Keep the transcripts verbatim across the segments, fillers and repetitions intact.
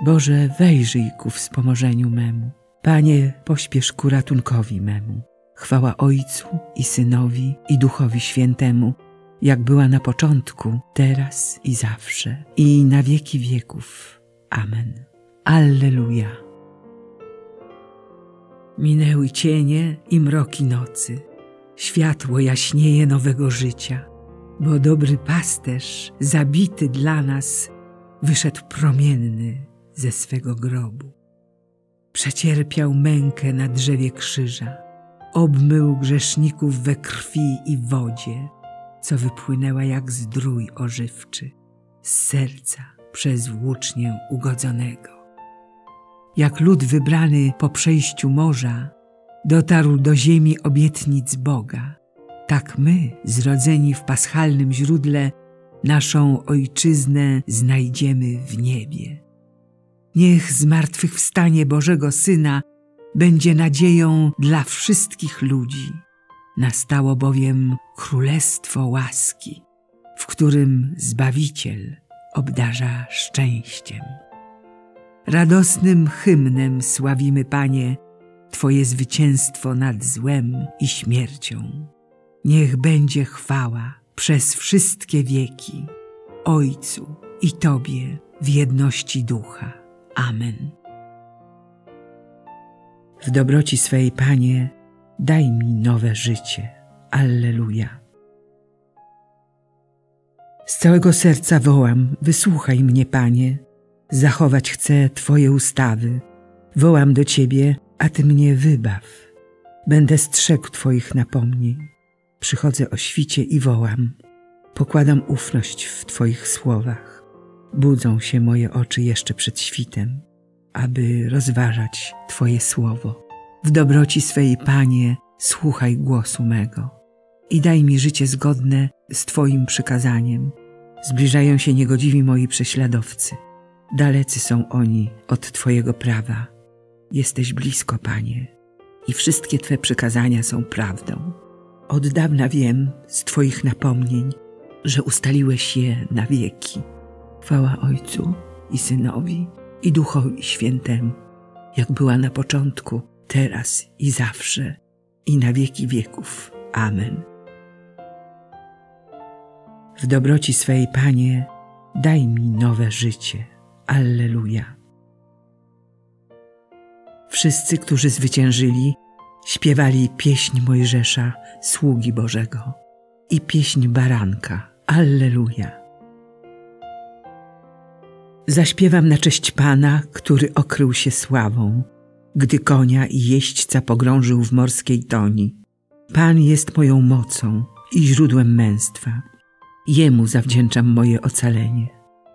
Boże, wejrzyj ku wspomożeniu memu. Panie, pośpiesz ku ratunkowi memu. Chwała Ojcu i Synowi i Duchowi Świętemu, jak była na początku, teraz i zawsze, i na wieki wieków. Amen. Alleluja. Minęły cienie i mroki nocy. Światło jaśnieje nowego życia, bo dobry pasterz, zabity dla nas, wyszedł promienny ze swego grobu. Przecierpiał mękę na drzewie krzyża, obmył grzeszników we krwi i wodzie, co wypłynęła jak zdrój ożywczy z serca przez włócznię ugodzonego. Jak lud wybrany po przejściu morza dotarł do ziemi obietnic Boga, tak my, zrodzeni w paschalnym źródle, naszą ojczyznę znajdziemy w niebie. Niech zmartwychwstanie Bożego Syna będzie nadzieją dla wszystkich ludzi. Nastało bowiem królestwo łaski, w którym Zbawiciel obdarza szczęściem. Radosnym hymnem sławimy, Panie, Twoje zwycięstwo nad złem i śmiercią. Niech będzie chwała przez wszystkie wieki Ojcu i Tobie w jedności Ducha. Amen. W dobroci swej, Panie, daj mi nowe życie. Alleluja. Z całego serca wołam, wysłuchaj mnie, Panie. Zachować chcę Twoje ustawy. Wołam do Ciebie, a Ty mnie wybaw. Będę strzegł Twoich napomnień. Przychodzę o świcie i wołam. Pokładam ufność w Twoich słowach. Budzą się moje oczy jeszcze przed świtem, aby rozważać Twoje słowo. W dobroci swej, Panie, słuchaj głosu mego i daj mi życie zgodne z Twoim przykazaniem. Zbliżają się niegodziwi moi prześladowcy. Dalecy są oni od Twojego prawa. Jesteś blisko, Panie, i wszystkie Twe przykazania są prawdą. Od dawna wiem z Twoich napomnień, że ustaliłeś je na wieki. Chwała Ojcu i Synowi i Duchowi Świętemu, jak była na początku, teraz i zawsze, i na wieki wieków. Amen. W dobroci swej, Panie, daj mi nowe życie. Alleluja. Wszyscy, którzy zwyciężyli, śpiewali pieśń Mojżesza, sługi Bożego, i pieśń Baranka. Alleluja. Zaśpiewam na cześć Pana, który okrył się sławą, gdy konia i jeźdźca pogrążył w morskiej toni. Pan jest moją mocą i źródłem męstwa. Jemu zawdzięczam moje ocalenie.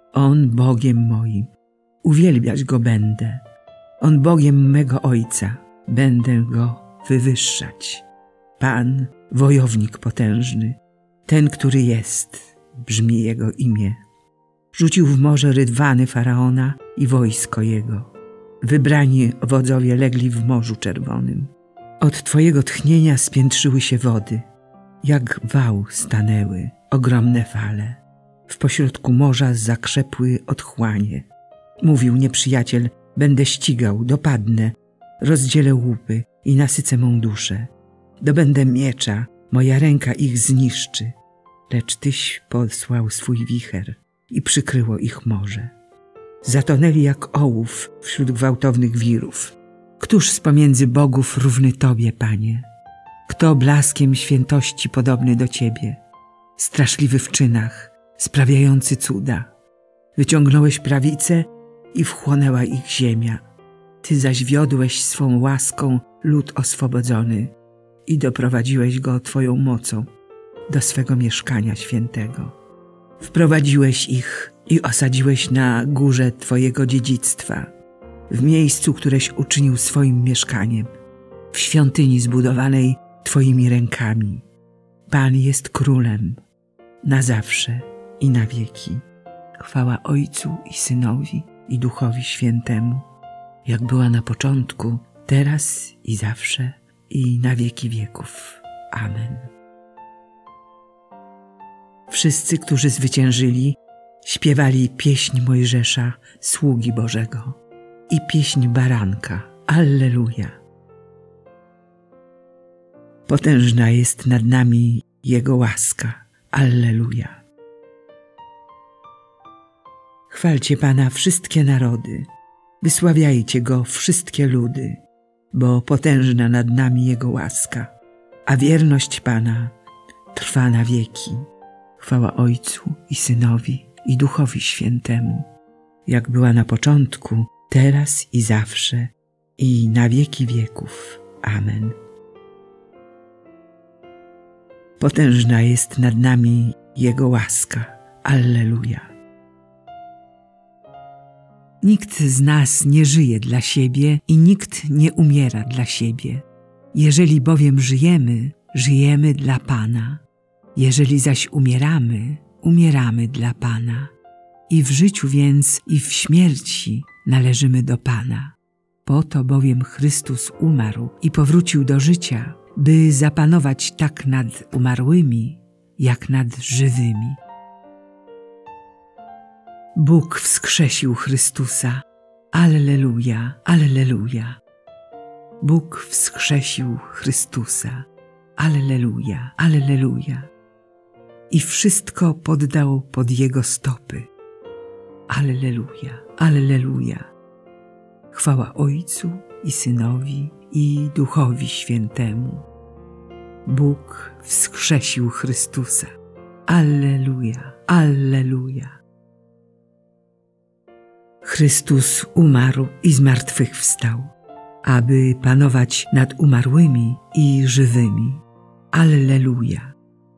On Bogiem moim, uwielbiać Go będę. On Bogiem mego Ojca, będę Go wywyższać. Pan, wojownik potężny, ten, który jest, brzmi Jego imię. Rzucił w morze rydwany Faraona i wojsko jego. Wybrani wodzowie legli w Morzu Czerwonym. Od Twojego tchnienia spiętrzyły się wody, jak wał stanęły ogromne fale. W pośrodku morza zakrzepły otchłanie. Mówił nieprzyjaciel, będę ścigał, dopadnę, rozdzielę łupy i nasycę mą duszę. Dobędę miecza, moja ręka ich zniszczy. Lecz Tyś posłał swój wicher i przykryło ich morze. Zatonęli jak ołów wśród gwałtownych wirów. Któż z pomiędzy bogów równy Tobie, Panie? Kto blaskiem świętości podobny do Ciebie? Straszliwy w czynach, sprawiający cuda. Wyciągnąłeś prawicę i wchłonęła ich ziemia. Ty zaś wiodłeś swą łaską lud oswobodzony i doprowadziłeś go Twoją mocą do swego mieszkania świętego. Wprowadziłeś ich i osadziłeś na górze Twojego dziedzictwa, w miejscu, któreś uczynił swoim mieszkaniem, w świątyni zbudowanej Twoimi rękami. Pan jest królem, na zawsze i na wieki. Chwała Ojcu i Synowi i Duchowi Świętemu, jak była na początku, teraz i zawsze, i na wieki wieków. Amen. Wszyscy, którzy zwyciężyli, śpiewali pieśń Mojżesza, sługi Bożego, i pieśń Baranka. Alleluja. Potężna jest nad nami Jego łaska. Alleluja. Chwalcie Pana wszystkie narody, wysławiajcie Go wszystkie ludy, bo potężna nad nami Jego łaska, a wierność Pana trwa na wieki. Chwała Ojcu i Synowi i Duchowi Świętemu, jak była na początku, teraz i zawsze, i na wieki wieków. Amen. Potężna jest nad nami Jego łaska. Alleluja. Nikt z nas nie żyje dla siebie i nikt nie umiera dla siebie. Jeżeli bowiem żyjemy, żyjemy dla Pana. Jeżeli zaś umieramy, umieramy dla Pana. I w życiu więc, i w śmierci należymy do Pana. Po to bowiem Chrystus umarł i powrócił do życia, by zapanować tak nad umarłymi, jak nad żywymi. Bóg wskrzesił Chrystusa. Alleluja, alleluja. Bóg wskrzesił Chrystusa. Alleluja, alleluja. I wszystko poddał pod Jego stopy. Alleluja, alleluja. Chwała Ojcu i Synowi i Duchowi Świętemu. Bóg wskrzesił Chrystusa. Alleluja, alleluja. Chrystus umarł i zmartwychwstał, aby panować nad umarłymi i żywymi. Alleluja.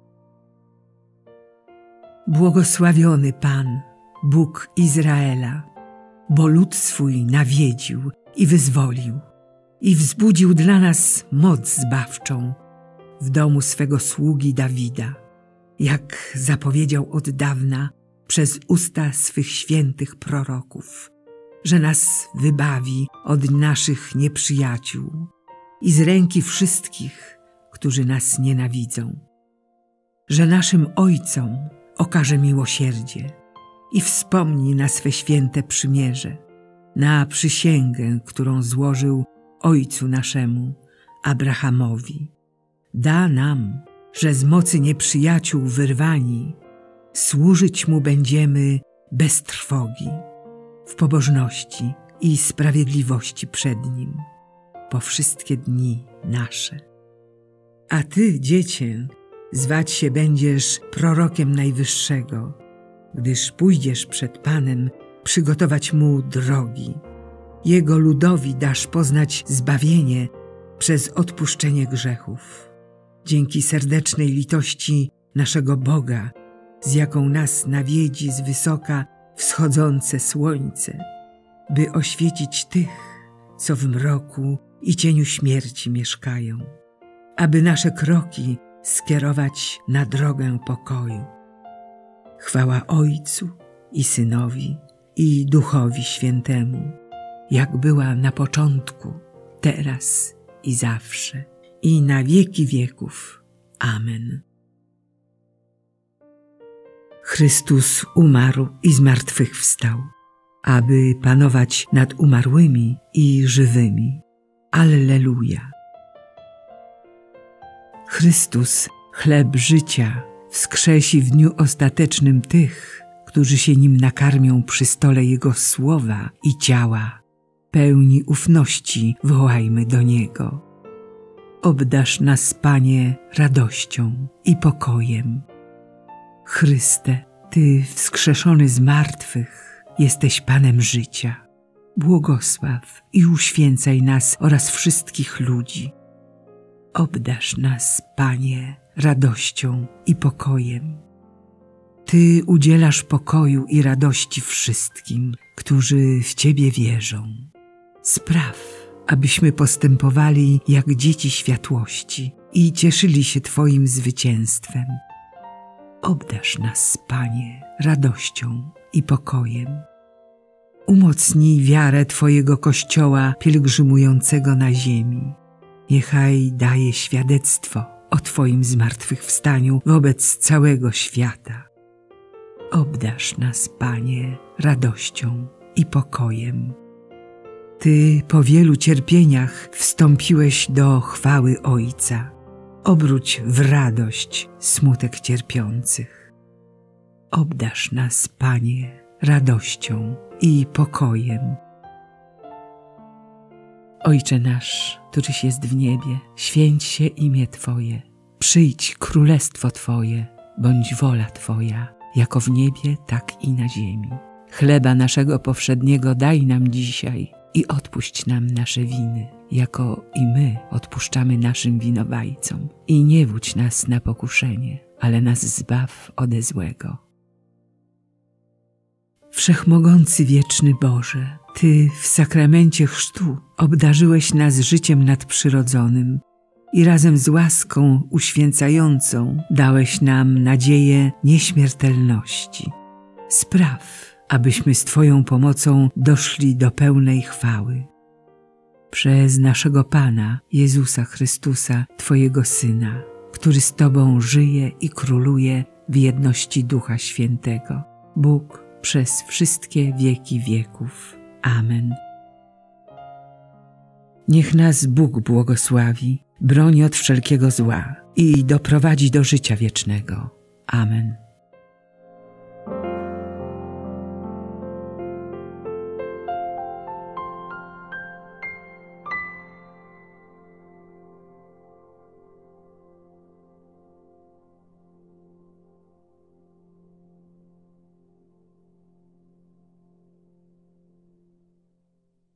Błogosławiony Pan, Bóg Izraela, bo lud swój nawiedził i wyzwolił i wzbudził dla nas moc zbawczą w domu swego sługi Dawida, jak zapowiedział od dawna przez usta swych świętych proroków, że nas wybawi od naszych nieprzyjaciół i z ręki wszystkich, którzy nas nienawidzą, że naszym ojcom okaże miłosierdzie i wspomni na swe święte przymierze, na przysięgę, którą złożył ojcu naszemu, Abrahamowi. Da nam, że z mocy nieprzyjaciół wyrwani, służyć Mu będziemy bez trwogi, w pobożności i sprawiedliwości przed Nim, po wszystkie dni nasze. A Ty, Dziecię, zwać się będziesz prorokiem Najwyższego, gdyż pójdziesz przed Panem przygotować Mu drogi. Jego ludowi dasz poznać zbawienie przez odpuszczenie grzechów. Dzięki serdecznej litości naszego Boga, z jaką nas nawiedzi z wysoka wschodzące słońce, by oświecić tych, co w mroku i cieniu śmierci mieszkają, aby nasze kroki skierować na drogę pokoju. Chwała Ojcu i Synowi i Duchowi Świętemu, jak była na początku, teraz i zawsze, i na wieki wieków. Amen. Chrystus umarł i zmartwychwstał, aby panować nad umarłymi i żywymi. Alleluja. Chrystus, chleb życia, wskrzesi w dniu ostatecznym tych, którzy się Nim nakarmią przy stole Jego słowa i ciała. Pełni ufności wołajmy do Niego. Obdasz nas, Panie, radością i pokojem. Chryste, Ty wskrzeszony z martwych, jesteś Panem życia. Błogosław i uświęcaj nas oraz wszystkich ludzi. Obdasz nas, Panie, radością i pokojem. Ty udzielasz pokoju i radości wszystkim, którzy w Ciebie wierzą. Spraw, abyśmy postępowali jak dzieci światłości i cieszyli się Twoim zwycięstwem. Obdarz nas, Panie, radością i pokojem. Umocnij wiarę Twojego Kościoła pielgrzymującego na ziemi. Niechaj daje świadectwo o Twoim zmartwychwstaniu wobec całego świata. Obdarz nas, Panie, radością i pokojem. Ty po wielu cierpieniach wstąpiłeś do chwały Ojca. Obróć w radość smutek cierpiących. Obdarz nas, Panie, radością i pokojem. Ojcze nasz, któryś jest w niebie, święć się imię Twoje. Przyjdź królestwo Twoje, bądź wola Twoja, jako w niebie, tak i na ziemi. Chleba naszego powszedniego daj nam dzisiaj i odpuść nam nasze winy, jako i my odpuszczamy naszym winowajcom. I nie wódź nas na pokuszenie, ale nas zbaw ode złego. Wszechmogący wieczny Boże, Ty w sakramencie chrztu obdarzyłeś nas życiem nadprzyrodzonym i razem z łaską uświęcającą dałeś nam nadzieję nieśmiertelności. Spraw, abyśmy z Twoją pomocą doszli do pełnej chwały. Przez naszego Pana, Jezusa Chrystusa, Twojego Syna, który z Tobą żyje i króluje w jedności Ducha Świętego, Bóg przez wszystkie wieki wieków. Amen. Niech nas Bóg błogosławi, broni od wszelkiego zła i doprowadzi do życia wiecznego. Amen.